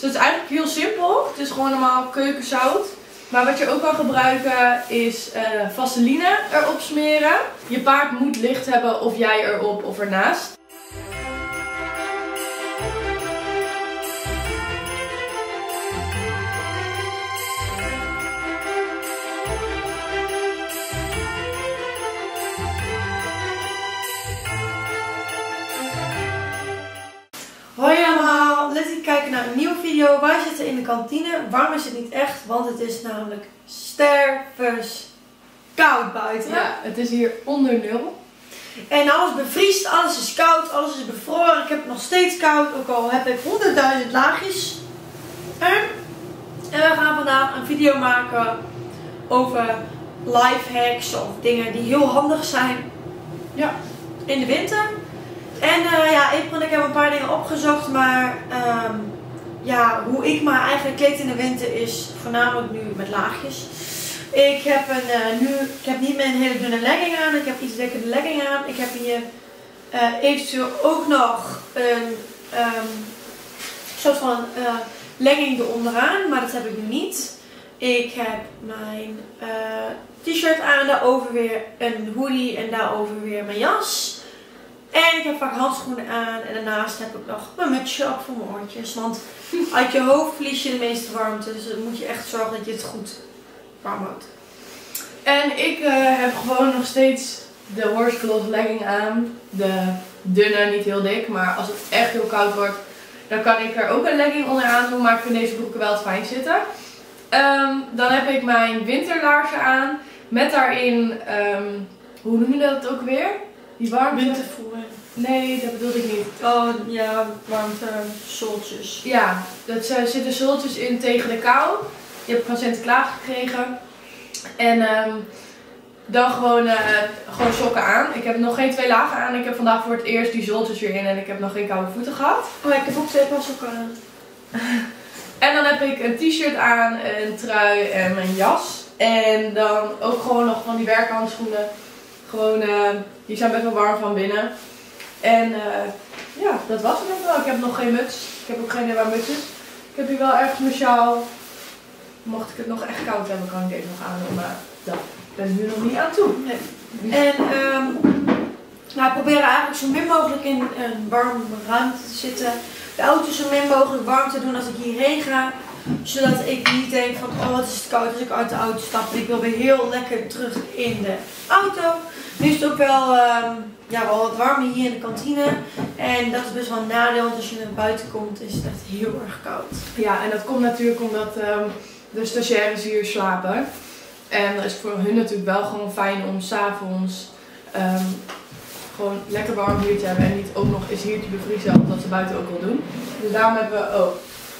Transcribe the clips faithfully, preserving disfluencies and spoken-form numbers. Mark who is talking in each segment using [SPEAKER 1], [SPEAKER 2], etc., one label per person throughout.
[SPEAKER 1] Dus het is eigenlijk heel simpel. Het is gewoon normaal keukenzout. Maar wat je ook kan gebruiken is uh, vaseline erop smeren. Je paard moet licht hebben of jij erop of ernaast.
[SPEAKER 2] Hoi allemaal, leuk dat jullie kijken naar een nieuwe video. Wij zitten in de kantine. Warm is het niet echt, want het is namelijk stervens koud buiten.
[SPEAKER 1] Ja, het is hier onder nul.
[SPEAKER 2] En alles bevriest, alles is koud, alles is bevroren. Ik heb het nog steeds koud, ook al heb ik honderdduizend laagjes. En, en we gaan vandaag een video maken over lifehacks of dingen die heel handig zijn
[SPEAKER 1] Ja.
[SPEAKER 2] in de winter. En uh, ja, April en ik hebben een paar dingen opgezocht, maar um, ja, hoe ik me eigenlijk kleed in de winter is voornamelijk nu met laagjes. Ik heb, een, uh, nu, ik heb niet meer een hele dunne legging aan, ik heb iets dikkere legging aan. Ik heb hier uh, eventueel ook nog een um, soort van uh, legging eronder, maar dat heb ik nu niet. Ik heb mijn uh, t-shirt aan, daarover weer een hoodie en daarover weer mijn jas. En ik heb vaak handschoenen aan en daarnaast heb ik nog mijn mutsje op voor mijn oortjes. Want uit je hoofd verlies je de meeste warmte, dus dan moet je echt zorgen dat je het goed warm houdt.
[SPEAKER 1] En ik uh, heb gewoon nog steeds de horsecloth legging aan. De dunne, niet heel dik, maar als het echt heel koud wordt, dan kan ik er ook een legging onderaan doen. Maar ik vind deze broeken wel het fijn zitten. Um, dan heb ik mijn winterlaarzen aan. Met daarin, um, hoe noem je dat ook weer? Die warmte.
[SPEAKER 2] Wintervoer.
[SPEAKER 1] Nee, dat bedoelde ik niet.
[SPEAKER 2] Oh ja, warmte soltjes.
[SPEAKER 1] Ja, dat uh, zitten soltjes in tegen de kou. Die heb ik van Sinterklaas gekregen. En um, dan gewoon, uh, gewoon sokken aan. Ik heb nog geen twee lagen aan. Ik heb vandaag voor het eerst die zoltjes weer in en ik heb nog geen koude voeten gehad.
[SPEAKER 2] Oh, ik heb ook twee paar sokken aan.
[SPEAKER 1] En dan heb ik een t-shirt aan, een trui en mijn jas. En dan ook gewoon nog van die werkhandschoenen. Gewoon, uh, die zijn best wel warm van binnen. En uh, ja, dat was het ook wel. Ik heb nog geen muts. Ik heb ook geen idee waar muts is. Ik heb hier wel ergens mijn sjaal. Mocht ik het nog echt koud hebben, kan ik deze nog aan doen. Maar dat ben ik nu nog niet aan toe.
[SPEAKER 2] Nee. En um, nou, ik probeer eigenlijk zo min mogelijk in een warme ruimte te zitten. De auto zo min mogelijk warm te doen als ik hierheen ga. Zodat ik niet denk van, oh wat is het koud als ik uit de auto stap. En ik wil weer heel lekker terug in de auto. Nu is het ook wel, um, ja, wel wat warmer hier in de kantine. En dat is best wel een nadeel, want als je naar buiten komt is het echt heel erg koud.
[SPEAKER 1] Ja, en dat komt natuurlijk omdat um, de stagiaires hier slapen. En dat is voor hun natuurlijk wel gewoon fijn om 's avonds um, gewoon lekker warm hier te hebben. En niet ook nog eens hier te bevriezen, omdat ze buiten ook wel doen. Dus daarom hebben we, oh,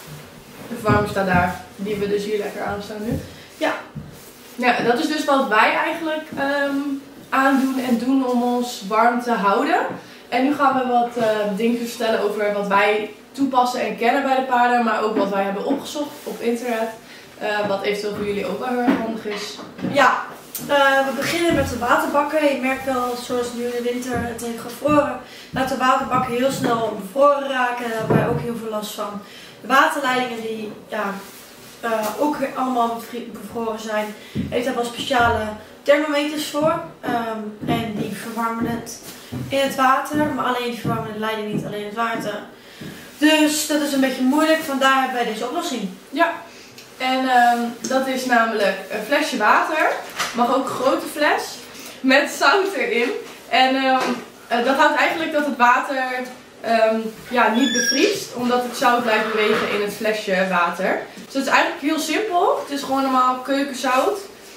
[SPEAKER 1] de verwarmer staat daar, die we dus hier lekker aanstaan nu.
[SPEAKER 2] Ja.
[SPEAKER 1] Ja, dat is dus wat wij eigenlijk um, aandoen en doen om ons warm te houden. En nu gaan we wat uh, dingen vertellen over wat wij toepassen en kennen bij de paarden, maar ook wat wij hebben opgezocht op internet. Uh, wat eventueel voor jullie ook wel heel erg handig is.
[SPEAKER 2] Ja, uh, we beginnen met de waterbakken. Je merkt wel, zoals nu in de winter het heeft gevroren, dat de waterbakken heel snel bevroren raken. En daar hebben wij ook heel veel last van. De waterleidingen die ja, uh, ook allemaal bevroren zijn, heeft daar wel speciale thermometers voor. Um, en die verwarmen het in het water, maar alleen die verwarmen de leiding, niet alleen het water. Dus dat is een beetje moeilijk, vandaar hebben wij deze oplossing.
[SPEAKER 1] Ja, en um, dat is namelijk een flesje water, mag ook een grote fles, met zout erin. En um, uh, dat houdt eigenlijk dat het water um, ja, niet bevriest, omdat het zout blijft bewegen in het flesje water. Dus het is eigenlijk heel simpel, het is gewoon normaal keukenzout.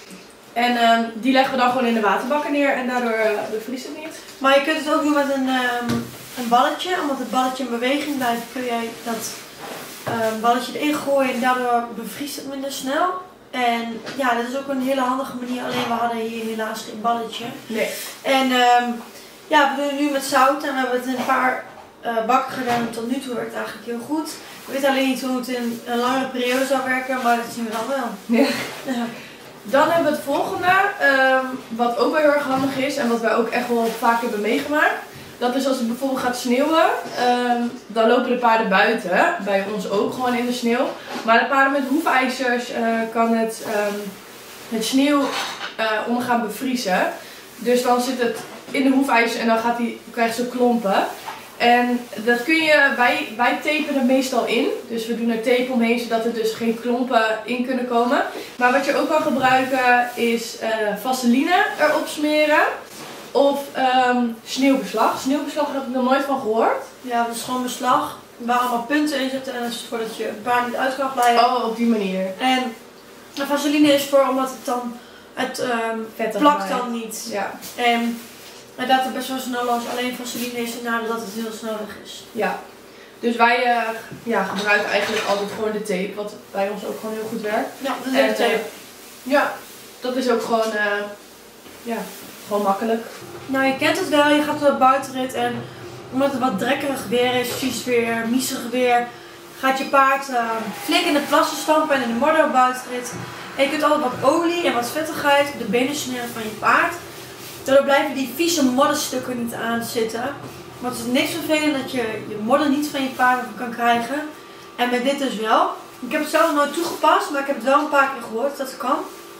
[SPEAKER 1] En um, die leggen we dan gewoon in de waterbakken neer en daardoor uh, bevriest het niet.
[SPEAKER 2] Maar je kunt het ook doen met een, um, een balletje, omdat het balletje in beweging blijft, kun jij dat um, balletje erin gooien en daardoor bevriest het minder snel. En ja, dat is ook een hele handige manier, alleen we hadden hier helaas geen balletje.
[SPEAKER 1] Nee.
[SPEAKER 2] En um, ja, we doen het nu met zout en we hebben het in een paar uh, bakken gedaan en tot nu toe werkt het eigenlijk heel goed. Ik weet alleen niet hoe het in een langere periode zou werken, maar dat zien we dan wel.
[SPEAKER 1] Ja.
[SPEAKER 2] Ja.
[SPEAKER 1] Dan hebben we het volgende, um, wat ook wel heel erg handig is en wat wij ook echt wel vaak hebben meegemaakt. Dat is als het bijvoorbeeld gaat sneeuwen, um, dan lopen de paarden buiten, bij ons ook gewoon in de sneeuw. Maar de paarden met hoefijzers uh, kan het, um, het sneeuw uh, om gaan bevriezen. Dus dan zit het in de hoefijzers en dan gaat die, krijgt ze klompen. En dat kun je, wij, wij tapen er meestal in. Dus we doen er tape omheen zodat er dus geen klompen in kunnen komen. Maar wat je ook kan gebruiken is uh, vaseline erop smeren. Of um, sneeuwbeslag. Sneeuwbeslag heb ik nog nooit van gehoord.
[SPEAKER 2] Ja, dat is gewoon beslag waar allemaal punten in zitten. En dat is voordat je een paard niet uit kan glijden.
[SPEAKER 1] Oh, op die manier.
[SPEAKER 2] En de vaseline is voor omdat het dan, het um, plakt dan niet.
[SPEAKER 1] Ja.
[SPEAKER 2] En het gaat er best wel snel los. Alleen vaseline is het nadeel dat het heel snel weg is.
[SPEAKER 1] Ja. Dus wij uh, ja, gebruiken eigenlijk altijd gewoon de tape. Wat bij ons ook gewoon heel goed werkt.
[SPEAKER 2] Ja, dat is de tape. Uh,
[SPEAKER 1] ja, dat is ook gewoon, uh, ja, gewoon makkelijk.
[SPEAKER 2] Nou, je kent het wel. Je gaat op de buitenrit en omdat het wat drekkerig weer is, vies weer, miezig weer, gaat je paard uh, flink in de plassen stampen en in de modder op buitenrit. En je kunt altijd wat olie en wat vettigheid op de benen smeren van je paard. Daardoor blijven die vieze modderstukken niet aan zitten. Maar het is niks vervelend dat je je modder niet van je paard kan krijgen. En met dit dus wel. Ik heb het zelf nog nooit toegepast, maar ik heb het wel een paar keer gehoord dat het kan.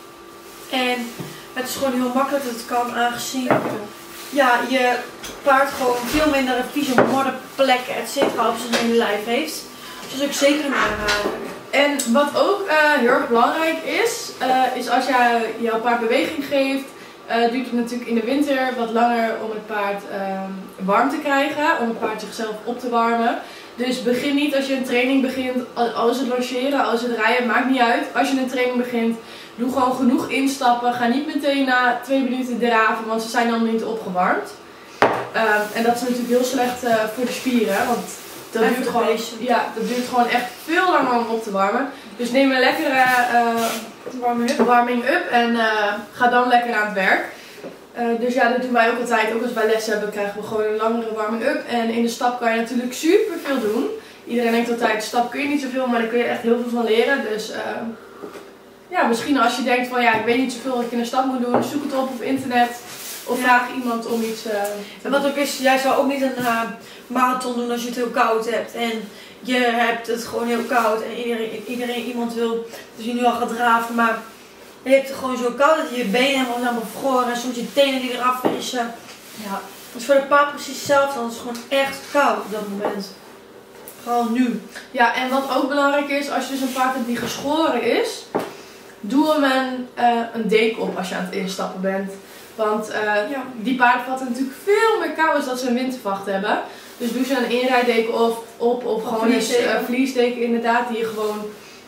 [SPEAKER 2] En het is gewoon heel makkelijk dat het kan, aangezien ja, je paard gewoon veel minder vieze modderplekken et cetera op zijn hele lijf heeft. Dus dat is ook zeker een aanrader.
[SPEAKER 1] En wat ook uh, heel erg belangrijk is, uh, is als jij jouw paard beweging geeft, uh, duurt het natuurlijk in de winter wat langer om het paard uh, warm te krijgen, om het paard zichzelf op te warmen. Dus begin niet als je een training begint, als het logeren, als het rijden, maakt niet uit. Als je een training begint, doe gewoon genoeg instappen. Ga niet meteen na twee minuten draven, want ze zijn dan niet opgewarmd. Uh, en dat is natuurlijk heel slecht uh, voor de spieren, want dat duurt, gewoon, ja, dat duurt gewoon echt veel langer om op te warmen. Dus neem een lekkere uh, warming up en uh, ga dan lekker aan het werk. Uh, dus ja, dat doen wij ook altijd. Ook als wij les hebben, krijgen we gewoon een langere warming up. En in de stap kan je natuurlijk super veel doen. Iedereen denkt altijd, de stap kun je niet zoveel, maar daar kun je echt heel veel van leren. Dus uh, ja, misschien als je denkt van ja, ik weet niet zoveel wat ik in de stap moet doen, zoek het op op internet. Of vraag iemand om iets uh,
[SPEAKER 2] En wat ook is, jij zou ook niet een uh, marathon doen als je het heel koud hebt. En je hebt het gewoon heel koud en iedereen, iedereen iemand wil dus je nu al gaat draven, maar je hebt het gewoon zo koud dat je je benen helemaal zijn bevroren en soms je tenen die eraf vissen. Ja, dat is voor de paard precies hetzelfde, want het is gewoon echt koud op dat moment. Vooral nu.
[SPEAKER 1] Ja, en wat ook belangrijk is, als je dus een paard hebt die geschoren is, doe hem een, uh, een deken op als je aan het instappen bent. Want uh, ja. die paarden vatten natuurlijk veel meer kou als dat ze een wintervacht hebben. Dus doe ze een inrijdeken op, op of gewoon een uh, vliesdeken inderdaad, die je gewoon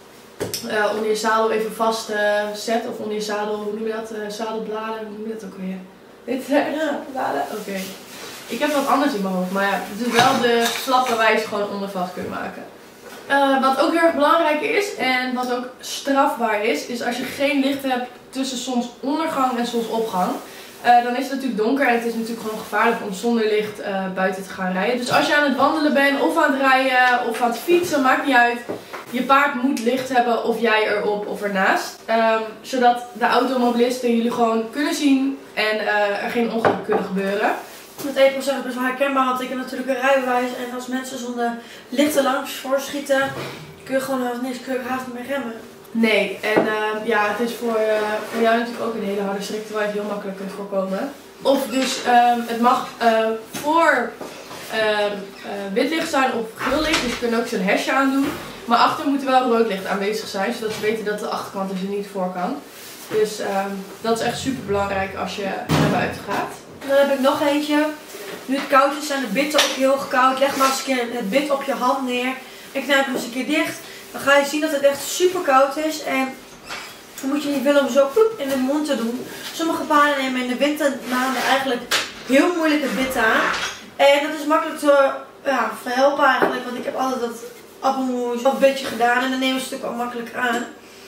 [SPEAKER 1] uh, onder je zadel even vast uh, zet. Of onder je zadel, hoe noem je dat? Uh, zadelbladen, hoe noem je dat ook weer? Dit uh, zadelbladen? Oké. Okay. Ik heb wat anders in mijn hoofd, maar ja, het is wel de slappe wijze gewoon onder vast kunnen maken. Uh, wat ook heel erg belangrijk is en wat ook strafbaar is, is als je geen licht hebt tussen zonsondergang en zonsopgang. Uh, dan is het natuurlijk donker en het is natuurlijk gewoon gevaarlijk om zonder licht uh, buiten te gaan rijden. Dus als je aan het wandelen bent of aan het rijden of aan het fietsen, maakt niet uit. Je paard moet licht hebben of jij erop of ernaast. Um, zodat de automobilisten jullie gewoon kunnen zien en uh, er geen ongelukken kunnen gebeuren.
[SPEAKER 2] Met één procent is best wel herkenbaar, want ik heb natuurlijk een rijbewijs en als mensen zonder lichte langs voorschieten, kun je gewoon haast niks, kun je haast niet meer remmen.
[SPEAKER 1] Nee, en uh, ja, het is voor, uh, voor jou natuurlijk ook een hele harde strikte waar je het heel makkelijk kunt voorkomen. Of dus um, het mag uh, voor uh, uh, wit licht zijn of geel licht, dus je kunt ook zo'n hesje aan doen. Maar achter moet er wel rood licht aanwezig zijn, zodat ze weten dat de achterkant er niet voor kan. Dus um, dat is echt super belangrijk als je naar buiten gaat.
[SPEAKER 2] Dan heb ik nog eentje. Nu het koud is, zijn de bitten ook heel koud. Leg maar eens een keer het bit op je hand neer en knijp hem eens een keer dicht. Dan ga je zien dat het echt super koud is en dan moet je niet willen om zo ploep in de mond te doen. Sommige paarden nemen in de wintermaanden eigenlijk heel moeilijk het bit aan. En dat is makkelijk te ja, verhelpen eigenlijk, want ik heb altijd dat appelmoes of een beetje gedaan en dan nemen ze het ook al makkelijk aan.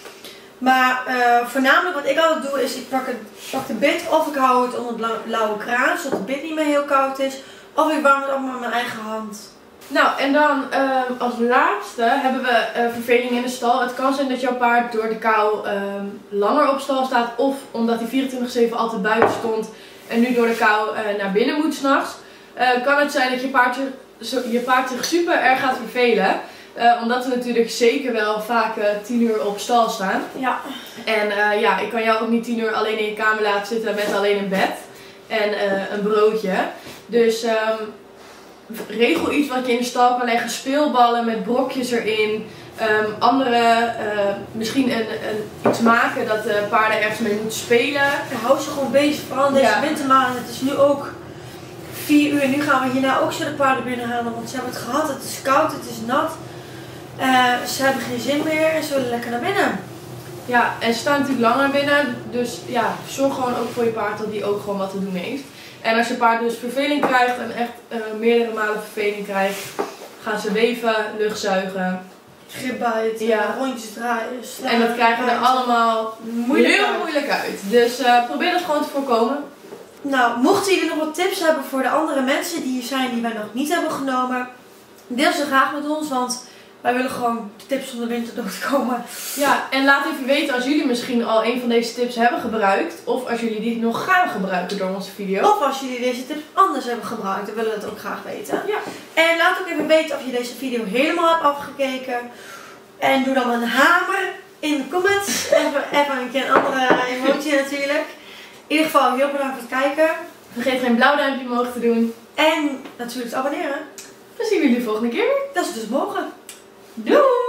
[SPEAKER 2] Maar uh, voornamelijk wat ik altijd doe is, ik pak, het, pak de bit of ik hou het onder het lauwe kraan, zodat het bit niet meer heel koud is. Of ik warm het op met mijn eigen hand.
[SPEAKER 1] Nou, en dan uh, als laatste hebben we uh, verveling in de stal. Het kan zijn dat jouw paard door de kou uh, langer op stal staat, of omdat hij vierentwintig zeven altijd buiten stond en nu door de kou uh, naar binnen moet s'nachts. uh, kan het zijn dat je paard, je, je paard zich super erg gaat vervelen. Uh, omdat we natuurlijk zeker wel vaak uh, tien uur op stal staan.
[SPEAKER 2] Ja.
[SPEAKER 1] En uh, ja, ik kan jou ook niet tien uur alleen in je kamer laten zitten met alleen een bed en uh, een broodje. Dus um, regel iets wat je in de stal kan leggen. Speelballen met brokjes erin. Um, andere, uh, misschien een, een, iets maken dat de paarden ergens mee moeten spelen.
[SPEAKER 2] Ja, hou ze gewoon bezig, vooral deze ja. wintermaanden. Het is nu ook vier uur. Nu gaan we hierna ook zo de paarden binnenhalen, want ze hebben het gehad. Het is koud, het is nat. Uh, ze hebben geen zin meer en ze willen lekker naar binnen.
[SPEAKER 1] Ja, en ze staan natuurlijk langer binnen. Dus ja, zorg gewoon ook voor je paard dat die ook gewoon wat te doen heeft. En als je paard dus verveling krijgt en echt uh, meerdere malen verveling krijgt, gaan ze weven, luchtzuigen.
[SPEAKER 2] Gripbijten, ja. Rondjes draaien, slaan,
[SPEAKER 1] en dat krijgen we er allemaal
[SPEAKER 2] moeilijk
[SPEAKER 1] heel
[SPEAKER 2] uit.
[SPEAKER 1] moeilijk uit. Dus uh, probeer dat gewoon te voorkomen.
[SPEAKER 2] Nou, mochten jullie nog wat tips hebben voor de andere mensen die hier zijn die wij nog niet hebben genomen, deel ze graag met ons, want wij willen gewoon tips om de winter door te komen.
[SPEAKER 1] Ja, en laat even weten als jullie misschien al een van deze tips hebben gebruikt. Of als jullie die nog gaan gebruiken door onze video.
[SPEAKER 2] Of als jullie deze tips anders hebben gebruikt, dan willen we dat ook graag weten.
[SPEAKER 1] Ja.
[SPEAKER 2] En laat ook even weten of je deze video helemaal hebt afgekeken. En doe dan een hamer in de comments. Even, even een keer een andere emotie natuurlijk. In ieder geval heel bedankt voor het kijken.
[SPEAKER 1] Vergeet geen blauw duimpje omhoog te doen.
[SPEAKER 2] En natuurlijk te abonneren.
[SPEAKER 1] Dan zien we jullie de volgende keer weer.
[SPEAKER 2] Dat is dus morgen.
[SPEAKER 1] Doei!